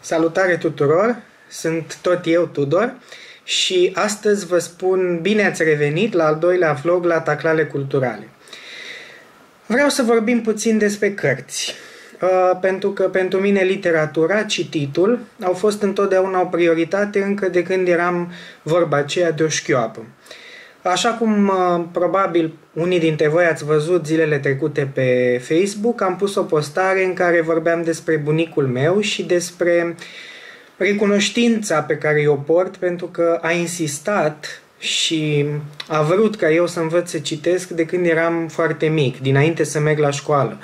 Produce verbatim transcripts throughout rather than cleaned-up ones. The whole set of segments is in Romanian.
Salutare tuturor, sunt tot eu, Tudor, și astăzi vă spun bine ați revenit la al doilea vlog la Taclale Culturale. Vreau să vorbim puțin despre cărți, pentru că pentru mine literatura, cititul, au fost întotdeauna o prioritate încă de când eram vorba aceea de o șchioapă. Așa cum probabil unii dintre voi ați văzut zilele trecute pe Facebook, am pus o postare în care vorbeam despre bunicul meu și despre recunoștința pe care o port pentru că a insistat și a vrut ca eu să învăț să citesc de când eram foarte mic, dinainte să merg la școală.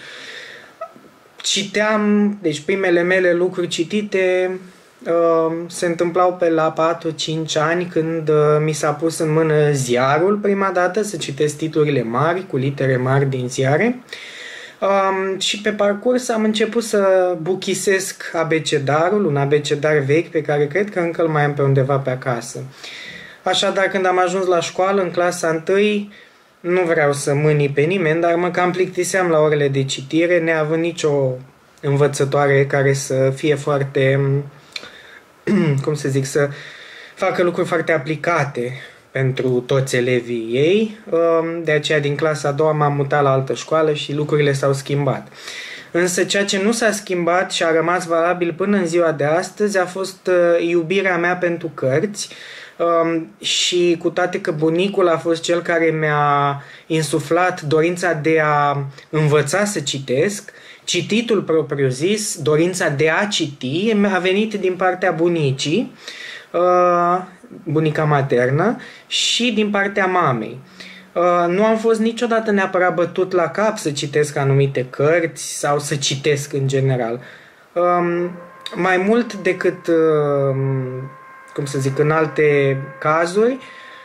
Citeam, deci primele mele lucruri citite uh, se întâmplau pe la patru cinci ani când uh, mi s-a pus în mână ziarul prima dată, să citesc titlurile mari, cu litere mari din ziare. Um, și pe parcurs am început să buchisesc abecedarul, un abecedar vechi pe care cred că încă îl mai am pe undeva pe acasă. Așadar, când am ajuns la școală, în clasa întâi, nu vreau să mâni pe nimeni, dar mă cam plictiseam la orele de citire, neavând nicio învățătoare care să fie foarte, cum să zic, să facă lucruri foarte aplicate pentru toți elevii ei. De aceea, din clasa a doua m-am mutat la altă școală și lucrurile s-au schimbat. Însă ceea ce nu s-a schimbat și a rămas valabil până în ziua de astăzi a fost iubirea mea pentru cărți. Și cu toate că bunicul a fost cel care mi-a insuflat dorința de a învăța să citesc, cititul propriu-zis, dorința de a citi, a venit din partea bunicii, bunica maternă, și din partea mamei. Nu am fost niciodată neapărat bătut la cap să citesc anumite cărți sau să citesc în general. Mai mult decât, cum să zic, în alte cazuri,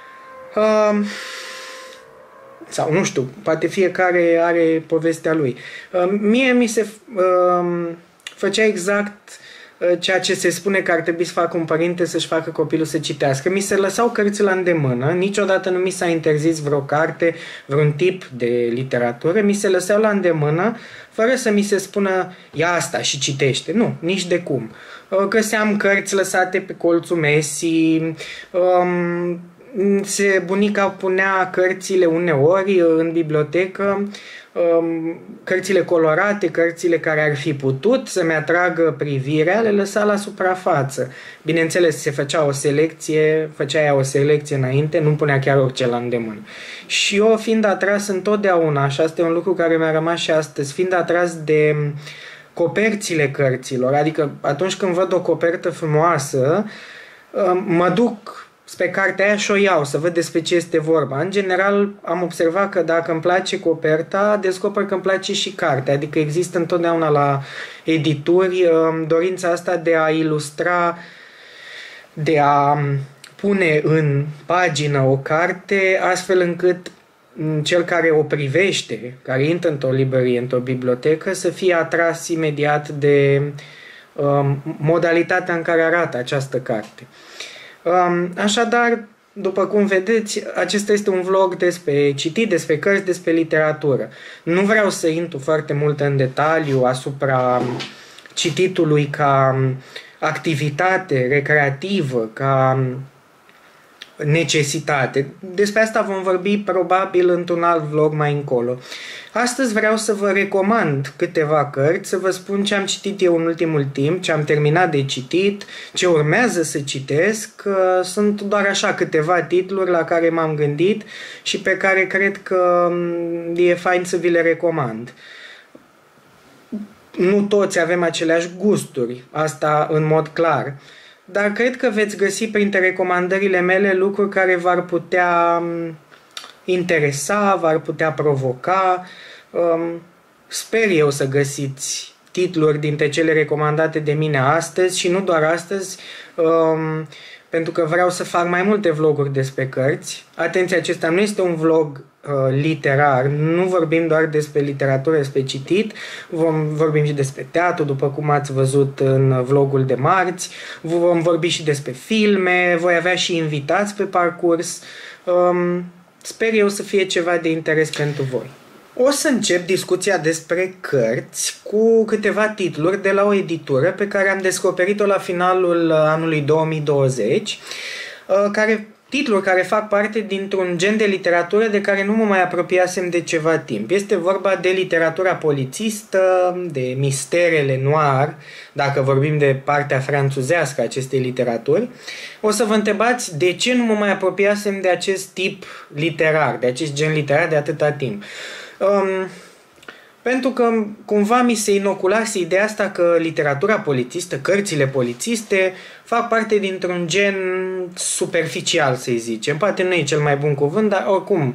sau nu știu, poate fiecare are povestea lui. Mie mi se făcea exact ceea ce se spune că ar trebui să facă un părinte, să-și facă copilul să citească. Mi se lăsau cărți la îndemână, niciodată nu mi s-a interzis vreo carte, vreun tip de literatură, mi se lăsau la îndemână, fără să mi se spună, ia asta și citește. Nu, nici de cum. Găseam cărți lăsate pe colțul mesii, um, se, bunica punea cărțile uneori în bibliotecă, um, cărțile colorate, cărțile care ar fi putut să-mi atragă privirea, le lăsa la suprafață. Bineînțeles, se făcea o selecție, făcea ea o selecție înainte, nu punea chiar orice la îndemână. Și eu, fiind atras întotdeauna, și asta e un lucru care mi-a rămas și astăzi, fiind atras de coperțile cărților, adică atunci când văd o copertă frumoasă, mă duc spre cartea aia și o iau, să văd despre ce este vorba. În general, am observat că dacă îmi place coperta, descoper că îmi place și cartea, adică există întotdeauna la edituri dorința asta de a ilustra, de a pune în pagină o carte, astfel încât cel care o privește, care intră într-o librărie, într-o bibliotecă, să fie atras imediat de um, modalitatea în care arată această carte. Um, așadar, după cum vedeți, acesta este un vlog despre citit, despre cărți, despre literatură. Nu vreau să intru foarte mult în detaliu asupra cititului ca activitate recreativă, ca necesitate. Despre asta vom vorbi probabil într-un alt vlog mai încolo. Astăzi vreau să vă recomand câteva cărți, să vă spun ce am citit eu în ultimul timp, ce am terminat de citit, ce urmează să citesc. Sunt doar așa câteva titluri la care m-am gândit și pe care cred că e fain să vi le recomand. Nu toți avem aceleași gusturi, asta în mod clar. Dar cred că veți găsi printre recomandările mele lucruri care v-ar putea interesa, v-ar putea provoca. Sper eu să găsiți titluri dintre cele recomandate de mine astăzi și nu doar astăzi, pentru că vreau să fac mai multe vloguri despre cărți. Atenție, acesta nu este un vlog uh, literar, nu vorbim doar despre literatură, despre citit, vom vorbim și despre teatru, după cum ați văzut în vlogul de marți, vom vorbi și despre filme, voi avea și invitați pe parcurs. Um, sper eu să fie ceva de interes pentru voi. O să încep discuția despre cărți cu câteva titluri de la o editură pe care am descoperit-o la finalul anului două mii douăzeci, care, titluri care fac parte dintr-un gen de literatură de care nu mă mai apropiasem de ceva timp. Este vorba de literatura polițistă, de misterele noir, dacă vorbim de partea franțuzească a acestei literaturi. O să vă întrebați de ce nu mă mai apropiasem de acest tip literar, de acest gen literar de atâta timp. Um, pentru că cumva mi se inoculase ideea asta că literatura polițistă, cărțile polițiste, fac parte dintr-un gen superficial, să zicem. Poate nu e cel mai bun cuvânt, dar oricum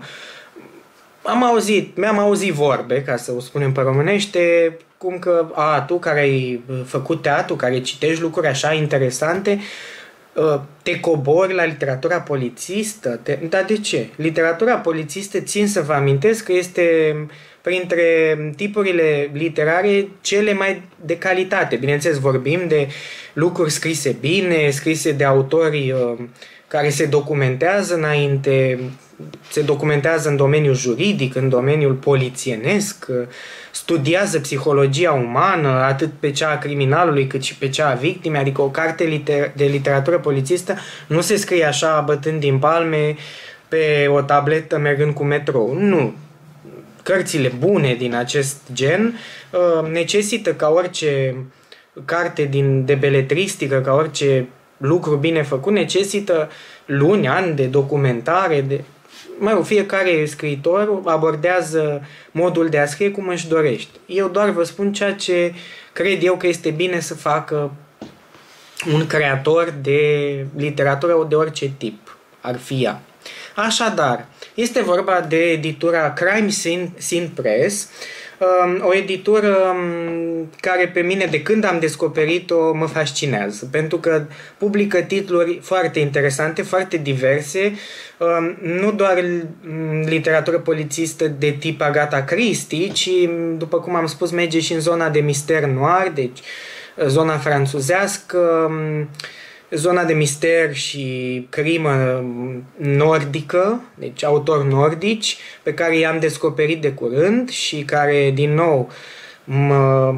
am auzit, mi-am auzit vorbe, ca să o spunem pe românește, cum că a, tu care ai făcut teatru, care citești lucruri așa interesante, te cobori la literatura polițistă. Te... Dar de ce? Literatura polițistă, țin să vă amintesc că este printre tipurile literare cele mai de calitate. Bineînțeles, vorbim de lucruri scrise bine, scrise de autori uh, care se documentează înainte, se documentează în domeniul juridic, în domeniul polițienesc, uh, studiază psihologia umană, atât pe cea a criminalului cât și pe cea a victimei, adică o carte liter- de literatură polițistă nu se scrie așa bătând din palme pe o tabletă mergând cu metrou. Nu. Cărțile bune din acest gen uh, necesită, ca orice carte din, de beletristică, ca orice lucru bine făcut, necesită luni, ani de documentare, de... Mă rog, fiecare scriitor abordează modul de a scrie cum își dorește. Eu doar vă spun ceea ce cred eu că este bine să facă un creator de literatură de orice tip ar fi ea. Așadar, este vorba de editura Crime Scene, Scene Press, o editură care pe mine, de când am descoperit-o, mă fascinează, pentru că publică titluri foarte interesante, foarte diverse, nu doar literatură polițistă de tip Agatha Christie, ci, după cum am spus, merge și în zona de mister noir, deci zona franțuzească, zona de mister și crimă nordică, deci autori nordici, pe care i-am descoperit de curând și care, din nou, mă,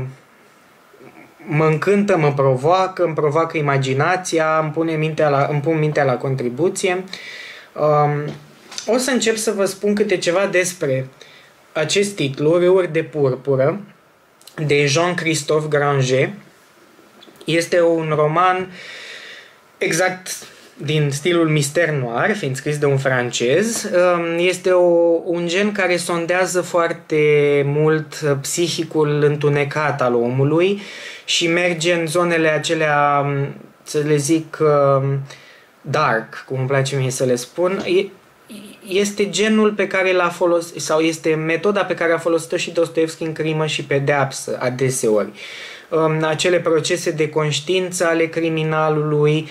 mă încântă, mă provoacă, îmi provoacă imaginația, îmi, pune mintea la, îmi pun mintea la contribuție. Um, o să încep să vă spun câte ceva despre acest titlu, Râuri de purpură, de Jean-Christophe Granger. Este un roman exact din stilul mister noir, fiind scris de un francez. Este o, un gen care sondează foarte mult psihicul întunecat al omului și merge în zonele acelea, să le zic, dark, cum îmi place mie să le spun. Este genul pe care l-a folosit, sau este metoda pe care a folosit-o și Dostoevski în Crimă și Pedeapsă, adeseori. Acele procese de conștiință ale criminalului,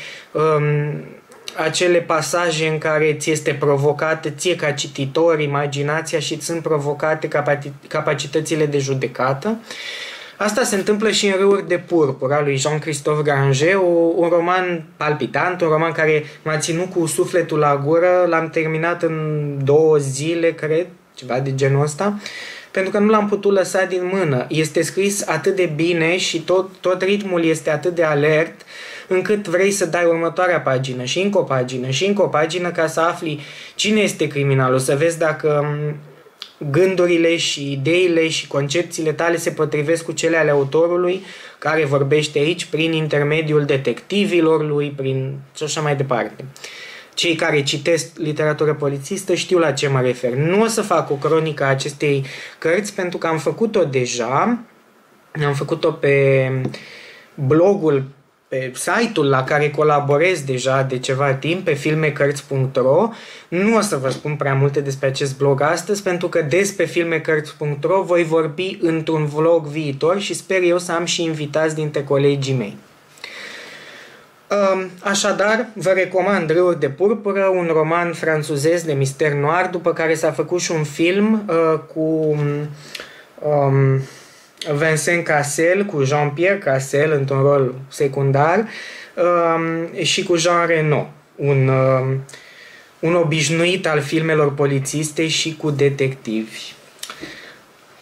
acele pasaje în care ți este provocată, ție ca cititor, imaginația și îți sunt provocate capacitățile de judecată. Asta se întâmplă și în Râuri de purpură, lui Jean-Christophe Granger, un roman palpitant, un roman care m-a ținut cu sufletul la gură, l-am terminat în două zile, cred, ceva de genul ăsta, pentru că nu l-am putut lăsa din mână. Este scris atât de bine și tot, tot ritmul este atât de alert, încât vrei să dai următoarea pagină și încă o pagină și încă o pagină ca să afli cine este criminalul, să vezi dacă gândurile și ideile și concepțiile tale se potrivesc cu cele ale autorului care vorbește aici prin intermediul detectivilor lui, prin și așa mai departe. Cei care citesc literatură polițistă știu la ce mă refer. Nu o să fac o cronică a acestei cărți pentru că am făcut-o deja, am făcut-o pe blogul, pe site-ul la care colaborez deja de ceva timp, pe filmecărți punct ro. Nu o să vă spun prea multe despre acest blog astăzi, pentru că despre filmecărți punct ro voi vorbi într-un vlog viitor și sper eu să am și invitați dintre colegii mei. Așadar, vă recomand Râuri de purpură, un roman franțuzez de mister noir, după care s-a făcut și un film uh, cu um, Vincent Cassel, cu Jean-Pierre Cassel într-un rol secundar um, și cu Jean Reno, un, um, un obișnuit al filmelor polițiste și cu detectivi.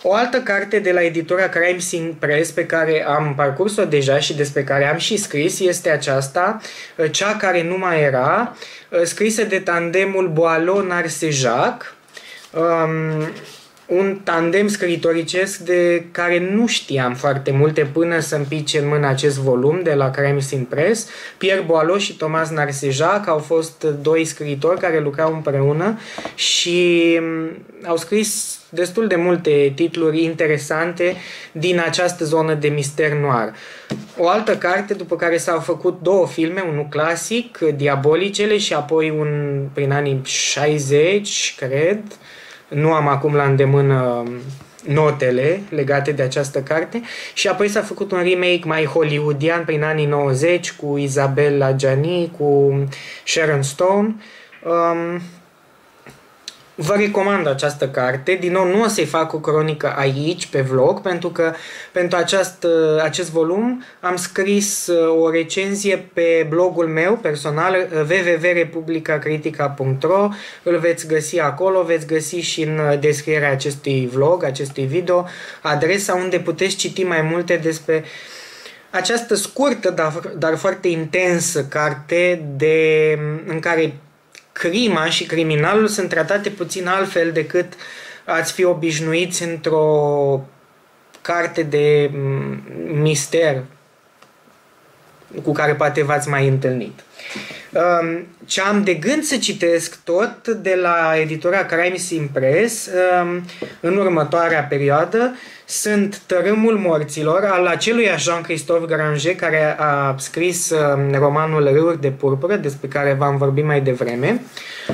O altă carte de la editura Crime Scene Press pe care am parcurs-o deja și despre care am și scris este aceasta, Cea care nu mai era, scrisă de tandemul Boileau-Narcejac, um, un tandem scriitoricesc de care nu știam foarte multe până să-mi pice în mână acest volum de la Crime Scene Press. Pierre Boileau și Thomas Narcejac au fost doi scriitori care lucrau împreună și au scris destul de multe titluri interesante din această zonă de mister noir. O altă carte după care s-au făcut două filme, unul clasic, Diabolicele, și apoi un prin anii șaizeci, cred. Nu am acum la îndemână notele legate de această carte. Și apoi s-a făcut un remake mai hollywoodian prin anii nouăzeci cu Isabelle Adjani, cu Sharon Stone. Um, Vă recomand această carte. Din nou, nu o să-i fac o cronică aici, pe vlog, pentru că pentru aceast, acest volum am scris o recenzie pe blogul meu personal, w w w punct republica critica punct ro. Îl veți găsi acolo, veți găsi și în descrierea acestui vlog, acestui video, adresa unde puteți citi mai multe despre această scurtă, dar, dar foarte intensă carte de, în care crima și criminalul sunt tratate puțin altfel decât ați fi obișnuiți într-o carte de mister cu care poate v-ați mai întâlnit. Ce am de gând să citesc tot de la editura Crime Scene Press în următoarea perioadă sunt Tărâmul morților al acelui Jean-Christophe Granger care a scris romanul Râuri de purpură, despre care v-am vorbit mai devreme.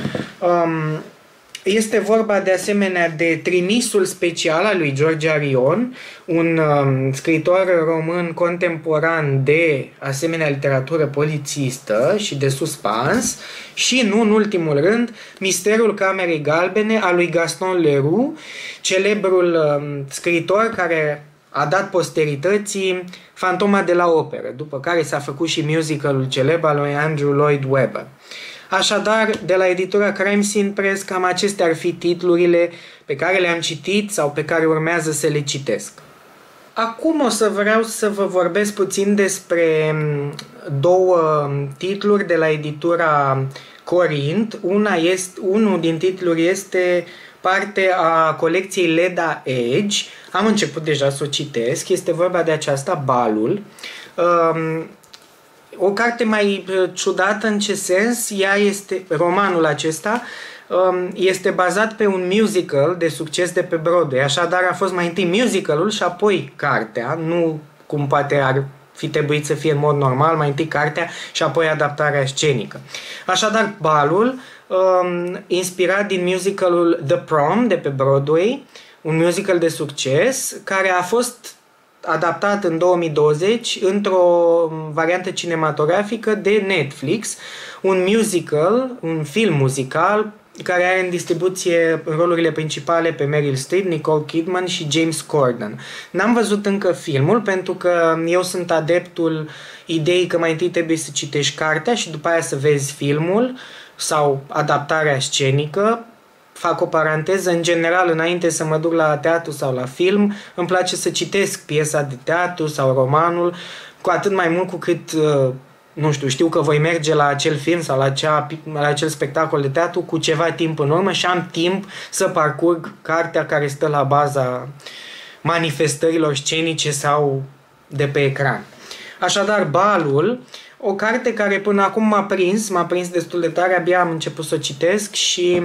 Este vorba de asemenea de Trimisul special al lui George Arion, un um, scriitor român contemporan de asemenea literatură polițistă și de suspans, și nu în ultimul rând Misterul Camerei Galbene al lui Gaston Leroux, celebrul um, scriitor care a dat posterității Fantoma de la Operă, după care s-a făcut și musicalul celebru al lui Andrew Lloyd Webber. Așadar, de la editura Crime Scene Press, cam acestea ar fi titlurile pe care le-am citit sau pe care urmează să le citesc. Acum o să vreau să vă vorbesc puțin despre două titluri de la editura Corint. Una este, unul din titluri este parte a colecției Leda Edge. Am început deja să o citesc. Este vorba de aceasta, Balul. Um, O carte mai ciudată în ce sens, ea este, romanul acesta este bazat pe un musical de succes de pe Broadway, așadar a fost mai întâi musicalul și apoi cartea, nu cum poate ar fi trebuit să fie în mod normal, mai întâi cartea și apoi adaptarea scenică. Așadar, Balul, inspirat din musicalul The Prom de pe Broadway, un musical de succes care a fost adaptat în două mii douăzeci într-o variantă cinematografică de Netflix, un musical, un film muzical care are în distribuție rolurile principale pe Meryl Streep, Nicole Kidman și James Corden. N-am văzut încă filmul pentru că eu sunt adeptul ideii că mai întâi trebuie să citești cartea și după aia să vezi filmul sau adaptarea scenică. Fac o paranteză, în general, înainte să mă duc la teatru sau la film, îmi place să citesc piesa de teatru sau romanul, cu atât mai mult cu cât, nu știu, știu că voi merge la acel film sau la, acea, la acel spectacol de teatru cu ceva timp în urmă și am timp să parcurg cartea care stă la baza manifestărilor scenice sau de pe ecran. Așadar, Balul, o carte care până acum m-a prins, m-a prins destul de tare, abia am început să o citesc și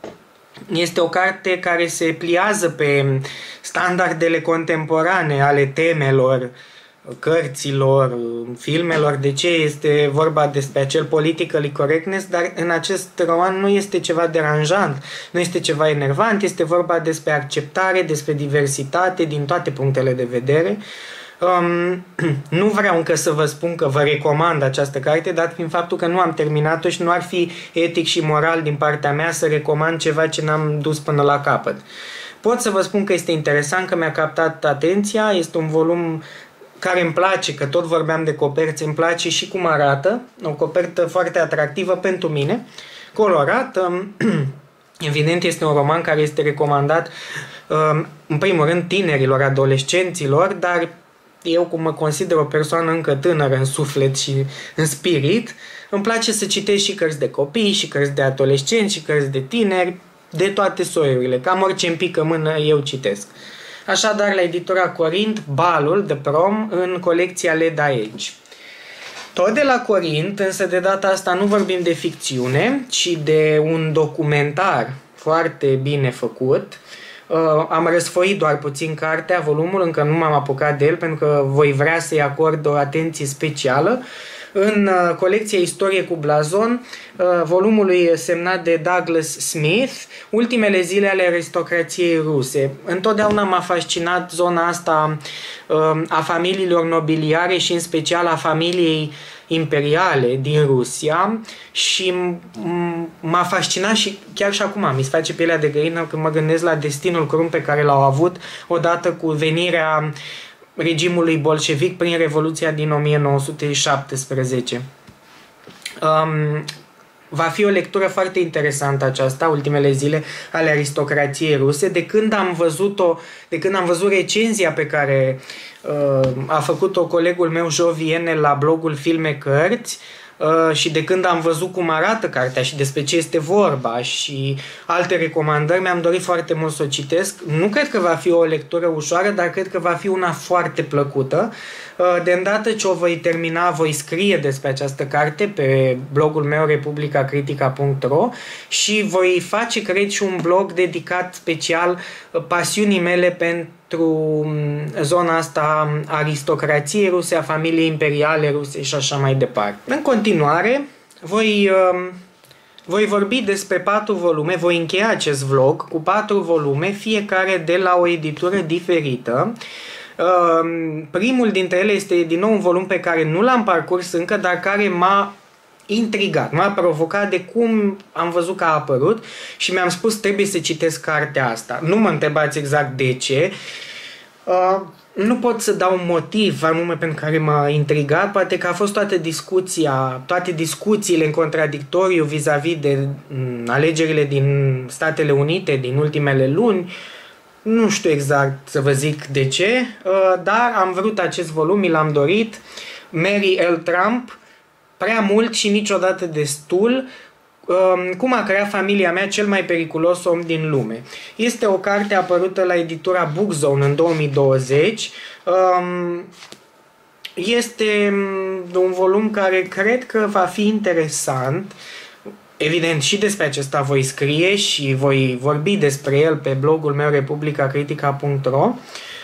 este o carte care se pliază pe standardele contemporane ale temelor, cărților, filmelor. De ce? Este vorba despre acel politically correctness, dar în acest roman nu este ceva deranjant, nu este ceva enervant, este vorba despre acceptare, despre diversitate din toate punctele de vedere. Um, nu vreau încă să vă spun că vă recomand această carte, dat fiind faptul că nu am terminat-o și nu ar fi etic și moral din partea mea să recomand ceva ce n-am dus până la capăt. Pot să vă spun că este interesant, că mi-a captat atenția, este un volum care îmi place, că tot vorbeam de coperți, îmi place și cum arată, o copertă foarte atractivă pentru mine, colorată. Evident, este un roman care este recomandat în primul rând tinerilor, adolescenților, dar eu, cum mă consider o persoană încă tânără în suflet și în spirit, îmi place să citesc și cărți de copii, și cărți de adolescenți, și cărți de tineri, de toate soiurile. Cam orice îmi pică mână, eu citesc. Așadar, la editura Corint, Balul, The Prom, în colecția Leda Age. Tot de la Corint, însă de data asta nu vorbim de ficțiune, ci de un documentar foarte bine făcut. Uh, am răsfoit doar puțin cartea, volumul, încă nu m-am apucat de el pentru că voi vrea să-i acord o atenție specială. În uh, colecția Istorie cu blazon, uh, volumului semnat de Douglas Smith, Ultimele zile ale aristocrației ruse. Întotdeauna m-a fascinat zona asta uh, a familiilor nobiliare și în special a familiei imperiale din Rusia și m-a fascinat și chiar și acum mi se face pielea de găină când mă gândesc la destinul crunt pe care l-au avut odată cu venirea regimului bolșevic prin Revoluția din o mie nouă sute șaptesprezece. Um, va fi o lectură foarte interesantă aceasta, Ultimele zile ale aristocrației ruse. De când am văzut-o, de când am văzut recenzia pe care uh, a făcut-o colegul meu Jo Viene la blogul Filme Cărți, Uh, și de când am văzut cum arată cartea și despre ce este vorba și alte recomandări, mi-am dorit foarte mult să o citesc. Nu cred că va fi o lectură ușoară, dar cred că va fi una foarte plăcută. Uh, de îndată ce o voi termina, voi scrie despre această carte pe blogul meu republica critica punct ro și voi face, cred, și un blog dedicat special pasiunii mele pentru zona asta aristocrației ruse, a familiei imperiale ruse și așa mai departe. În continuare, voi, voi vorbi despre patru volume, voi încheia acest vlog cu patru volume, fiecare de la o editură diferită. Primul dintre ele este din nou un volum pe care nu l-am parcurs încă, dar care m-a intrigat, m-a provocat de cum am văzut că a apărut și mi-am spus trebuie să citesc cartea asta. Nu mă întrebați exact de ce. Uh, nu pot să dau un motiv anume pentru care m-a intrigat, poate că a fost toată discuția, toate discuțiile în contradictoriu vis-a-vis de m, alegerile din Statele Unite din ultimele luni. Nu știu exact să vă zic de ce, uh, dar am vrut acest volum, mi l-am dorit. Mary L. Trump, Prea mult și niciodată destul, cum a creat familia mea cel mai periculos om din lume. Este o carte apărută la editura Bookzone în două mii douăzeci. Este un volum care cred că va fi interesant. Evident, și despre acesta voi scrie și voi vorbi despre el pe blogul meu republica critica punct ro.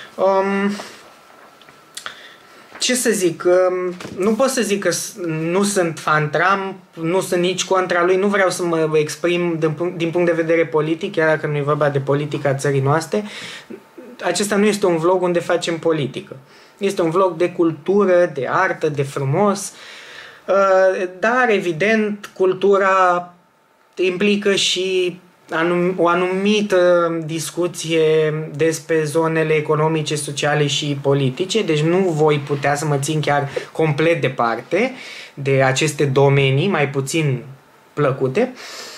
Ce să zic, nu pot să zic că nu sunt fan Trump, nu sunt nici contra lui, nu vreau să mă exprim din, din punct de vedere politic, chiar dacă nu e vorba de politica țării noastre. Acesta nu este un vlog unde facem politică. Este un vlog de cultură, de artă, de frumos, dar evident cultura implică și o anumită discuție despre zonele economice, sociale și politice, deci nu voi putea să mă țin chiar complet departe de aceste domenii mai puțin plăcute,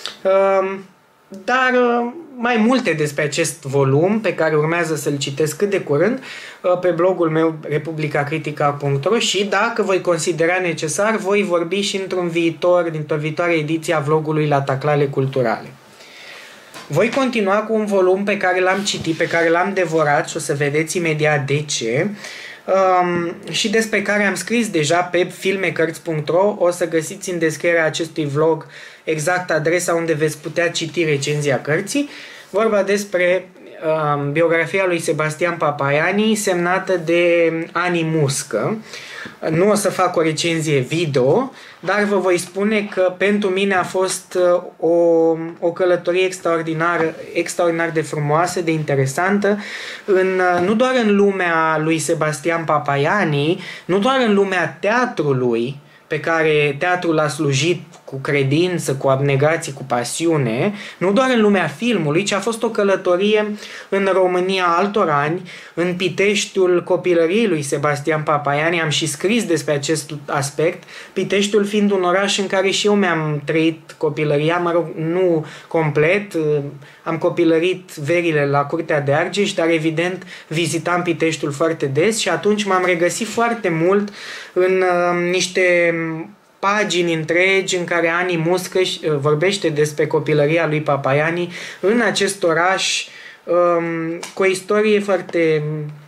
dar mai multe despre acest volum pe care urmează să-l citesc cât de curând pe blogul meu republica critica punct ro și dacă voi considera necesar, voi vorbi și într-un viitor, dintr-o viitoare ediție a vlogului la Taclale Culturale. Voi continua cu un volum pe care l-am citit, pe care l-am devorat și o să vedeți imediat de ce, um, și despre care am scris deja pe filme cărți punct ro. O să găsiți în descrierea acestui vlog exact adresa unde veți putea citi recenzia cărții. Vorba despre um, biografia lui Sebastian Papaiani, semnată de Ani Muscă. Nu o să fac o recenzie video, dar vă voi spune că pentru mine a fost o, o călătorie extraordinar, extraordinar de frumoasă, de interesantă, în, nu doar în lumea lui Sebastian Papaiani, nu doar în lumea teatrului, pe care teatrul a slujit cu credință, cu abnegație, cu pasiune, nu doar în lumea filmului, ci a fost o călătorie în România altor ani, în Piteștiul copilăriei lui Sebastian Papaiani. Am și scris despre acest aspect, Piteștiul fiind un oraș în care și eu mi-am trăit copilăria, mă rog, nu complet, am copilărit verile la Curtea de Argeș, dar evident vizitam Piteștiul foarte des și atunci m-am regăsit foarte mult în uh, niște pagini întregi în care Ani Muscă vorbește despre copilăria lui Papaiani în acest oraș um, cu o istorie foarte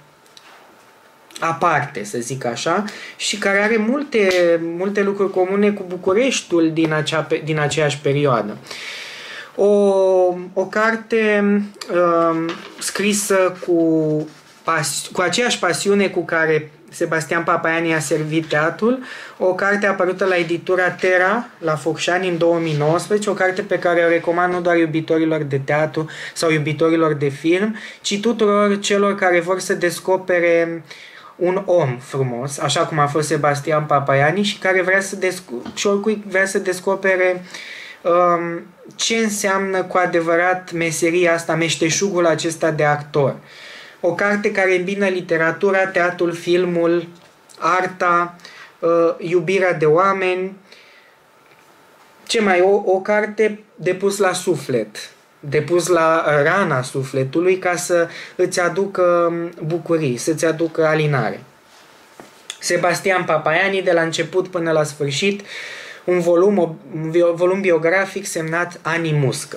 aparte, să zic așa, și care are multe, multe lucruri comune cu Bucureștiul din, acea, din aceeași perioadă. O, o carte um, scrisă cu, pas, cu aceeași pasiune cu care Sebastian Papaiani a servit teatrul, o carte apărută la editura Terra, la Focșani, în două mii nouăsprezece, o carte pe care o recomand nu doar iubitorilor de teatru sau iubitorilor de film, ci tuturor celor care vor să descopere un om frumos, așa cum a fost Sebastian Papaiani, și care vrea să, desco- și oricui vrea să descopere um, ce înseamnă cu adevărat meseria asta, meșteșugul acesta de actor. O carte care îmbină literatura, teatrul, filmul, arta, uh, iubirea de oameni. Ce mai? O, o carte de pus la suflet, de pus la rana sufletului ca să îți aducă bucurii, să-ți aducă alinare. Sebastian Papaiani, de la început până la sfârșit, un volum, un volum biografic semnat Ani Muscă.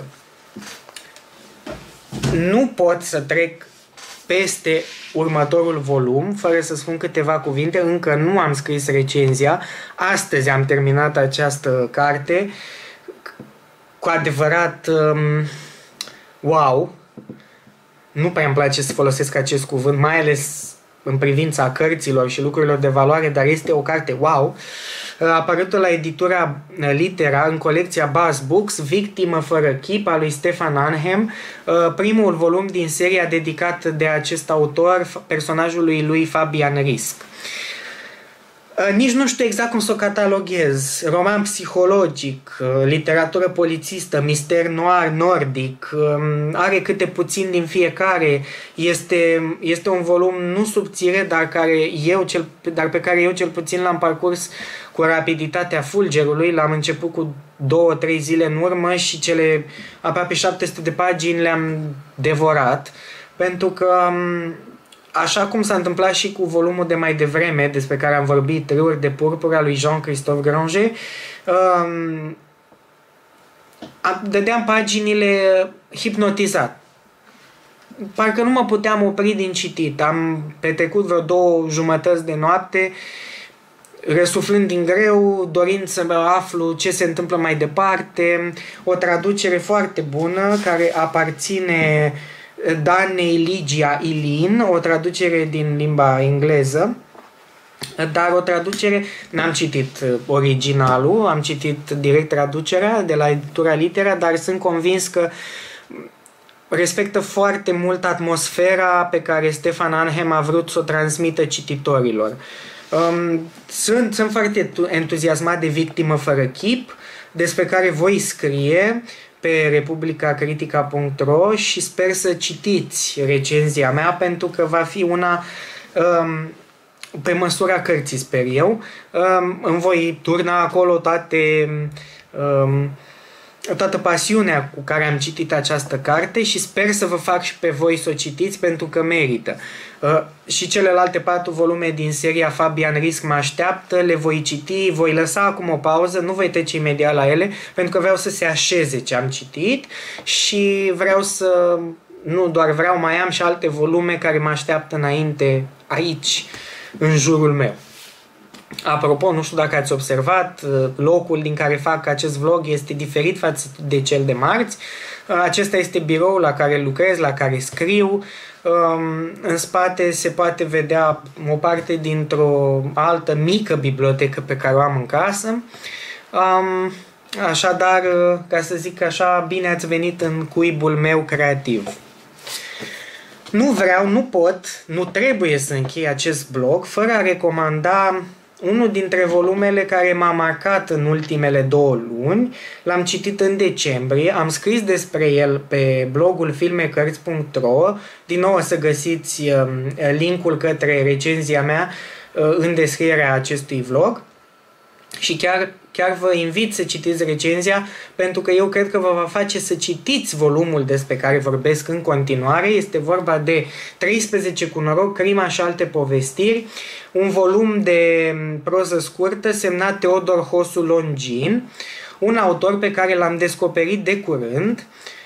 Nu pot să trec peste următorul volum, fără să spun câteva cuvinte. Încă nu am scris recenzia. Astăzi am terminat această carte. Cu adevărat, um, wow! Nu prea îmi place să folosesc acest cuvânt, mai ales în privința cărților și lucrurilor de valoare, dar este o carte wow! Apărută la editura Litera în colecția Buzz Books, Victimă fără chip, a lui Stefan Arnhem, primul volum din seria dedicată de acest autor personajului lui Fabian Risc. Nici nu știu exact cum să o cataloghez. Roman psihologic, literatură polițistă, mister noir nordic, are câte puțin din fiecare. Este, este un volum nu subțire, dar, care eu cel, dar pe care eu cel puțin l-am parcurs cu rapiditatea fulgerului. L-am început cu două, trei zile în urmă și cele aproape șapte sute de pagini le-am devorat, pentru că așa cum s-a întâmplat și cu volumul de mai devreme, despre care am vorbit, Râuri de purpură, lui Jean-Christophe Granger, um, dădeam paginile hipnotizat. Parcă nu mă puteam opri din citit. Am petrecut vreo două jumătăți de noapte răsuflând din greu, dorind să aflu ce se întâmplă mai departe. O traducere foarte bună care aparține Danei Ligia Ilin, o traducere din limba engleză, dar o traducere, n-am citit originalul, am citit direct traducerea de la editura Litera, dar sunt convins că respectă foarte mult atmosfera pe care Stefan Arnhem a vrut să o transmită cititorilor. Um, sunt, sunt foarte entuziasmat de Victimă fără chip, despre care voi scrie pe republica critica punct ro și sper să citiți recenzia mea, pentru că va fi una um, pe măsura cărții, sper eu. Um, îmi voi turna acolo toate, um, toată pasiunea cu care am citit această carte și sper să vă fac și pe voi să o citiți, pentru că merită. Uh, și celelalte patru volume din seria Fabian Risc mă așteaptă, le voi citi, voi lăsa acum o pauză, nu voi trece imediat la ele, pentru că vreau să se așeze ce am citit și vreau să, nu doar vreau, mai am și alte volume care mă așteaptă înainte aici, în jurul meu. Apropo, nu știu dacă ați observat, locul din care fac acest vlog este diferit față de cel de marți. Acesta este biroul la care lucrez, la care scriu. În spate se poate vedea o parte dintr-o altă mică bibliotecă pe care o am în casă. Așadar, ca să zic așa, bine ați venit în cuibul meu creativ. Nu vreau, nu pot, nu trebuie să închei acest blog fără a recomanda unul dintre volumele care m-a marcat în ultimele două luni. L-am citit în decembrie, am scris despre el pe blogul filme cărți punct ro. Din nou o să găsiți linkul către recenzia mea în descrierea acestui vlog. Și chiar, chiar vă invit să citiți recenzia, pentru că eu cred că vă va face să citiți volumul despre care vorbesc în continuare. Este vorba de treisprezece cu noroc, crima și alte povestiri, un volum de proză scurtă semnat Teodor Hosu Longin, un autor pe care l-am descoperit de curând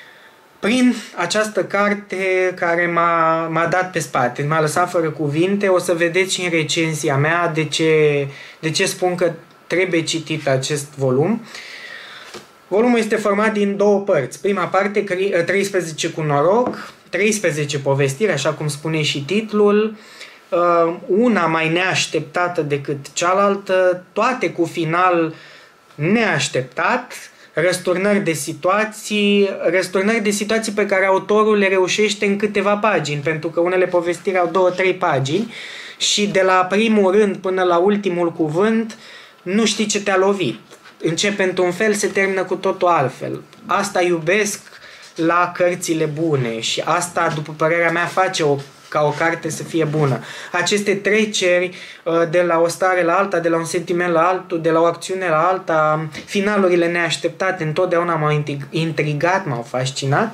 prin această carte care m-a dat pe spate, m-a lăsat fără cuvinte. O să vedeți și în recenzia mea de ce, de ce spun că trebuie citit acest volum. Volumul este format din două părți. Prima parte, treisprezece cu noroc, treisprezece povestiri, așa cum spune și titlul, una mai neașteptată decât cealaltă, toate cu final neașteptat, răsturnări de situații, răsturnări de situații pe care autorul le reușește în câteva pagini, pentru că unele povestiri au două, trei pagini și de la primul rând până la ultimul cuvânt nu știi ce te-a lovit. Începe într-un fel, se termină cu totul altfel. Asta iubesc la cărțile bune și asta, după părerea mea, face o, ca o carte să fie bună. Aceste treceri de la o stare la alta, de la un sentiment la altul, de la o acțiune la alta, finalurile neașteptate, întotdeauna m-au intrigat, m-au fascinat.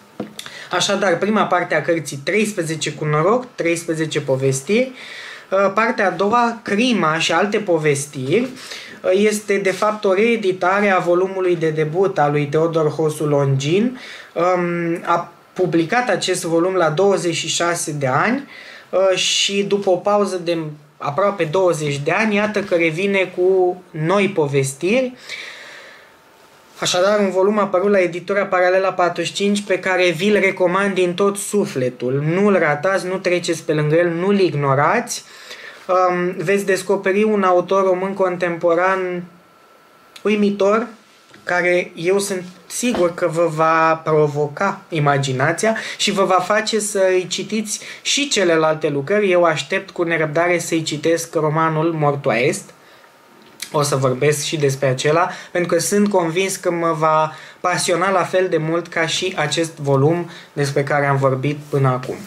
Așadar, prima parte a cărții, treisprezece cu noroc, treisprezece povestiri. Partea a doua, crima și alte povestiri, este de fapt o reeditare a volumului de debut al lui Teodor Hosu Longin. A publicat acest volum la douăzeci și șase de ani și după o pauză de aproape douăzeci de ani, iată că revine cu noi povestiri. Așadar, un volum apărut la editura Paralela patruzeci și cinci pe care vi-l recomand din tot sufletul. Nu-l ratați, nu treceți pe lângă el, nu-l ignorați. Um, veți descoperi un autor român contemporan uimitor, care eu sunt sigur că vă va provoca imaginația și vă va face să-i citiți și celelalte lucrări. Eu aștept cu nerăbdare să-i citesc romanul Mortua Est. O să vorbesc și despre acela, pentru că sunt convins că mă va pasiona la fel de mult ca și acest volum despre care am vorbit până acum.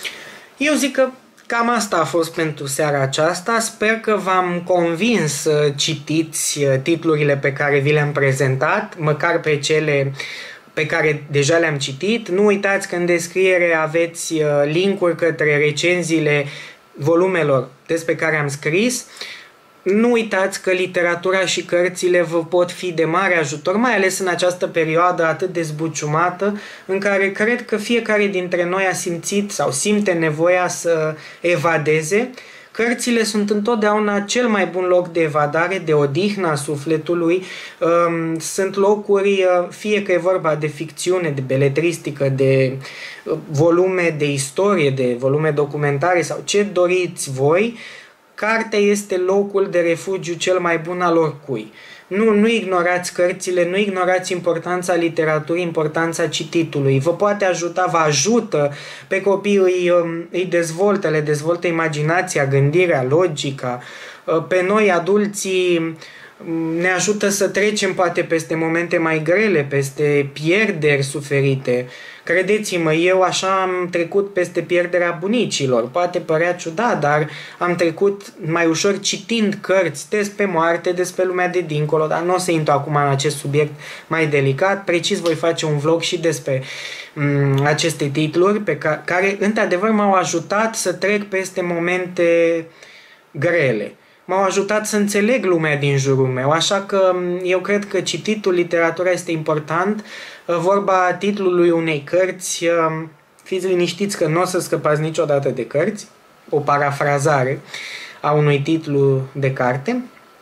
Eu zic că cam asta a fost pentru seara aceasta. Sper că v-am convins să citiți titlurile pe care vi le-am prezentat, măcar pe cele pe care deja le-am citit. Nu uitați că în descriere aveți link-uri către recenziile volumelor despre care am scris. Nu uitați că literatura și cărțile vă pot fi de mare ajutor, mai ales în această perioadă atât de zbuciumată, în care cred că fiecare dintre noi a simțit sau simte nevoia să evadeze. Cărțile sunt întotdeauna cel mai bun loc de evadare, de odihnă a sufletului. Sunt locuri, fie că e vorba de ficțiune, de beletristică, de volume de istorie, de volume documentare sau ce doriți voi, cartea este locul de refugiu cel mai bun al oricui. Nu, nu ignorați cărțile, nu ignorați importanța literaturii, importanța cititului. Vă poate ajuta, vă ajută pe copii, îi, îi dezvoltă, le dezvoltă imaginația, gândirea, logica. Pe noi, adulții, ne ajută să trecem poate peste momente mai grele, peste pierderi suferite. Credeți-mă, eu așa am trecut peste pierderea bunicilor. Poate părea ciudat, dar am trecut mai ușor citind cărți despre moarte, despre lumea de dincolo, dar nu o să intru acum în acest subiect mai delicat. Precis voi face un vlog și despre m, aceste titluri pe care, care într-adevăr m-au ajutat să trec peste momente grele. M-au ajutat să înțeleg lumea din jurul meu, așa că eu cred că cititul, literatura este important. Vorba titlului unei cărți, fiți liniștiți că nu o să scăpați niciodată de cărți, o parafrazare a unui titlu de carte.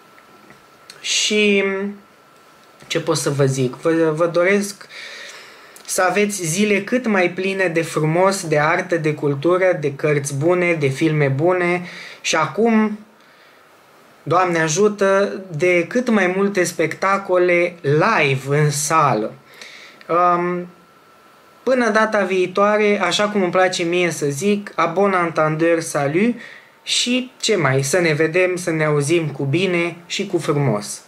Și ce pot să vă zic? Vă, vă doresc să aveți zile cât mai pline de frumos, de artă, de cultură, de cărți bune, de filme bune și acum, Doamne ajută, de cât mai multe spectacole live în sală. Până data viitoare, așa cum îmi place mie să zic, a bon entendeur, salut și ce mai, să ne vedem, să ne auzim cu bine și cu frumos.